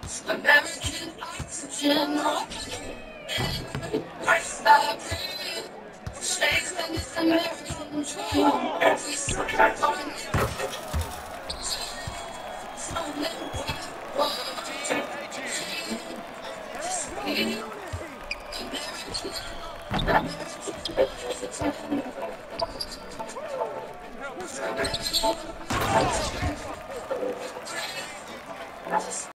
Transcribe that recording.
American oxygen. I stop breathing. Chasing this American dream. We survive on it.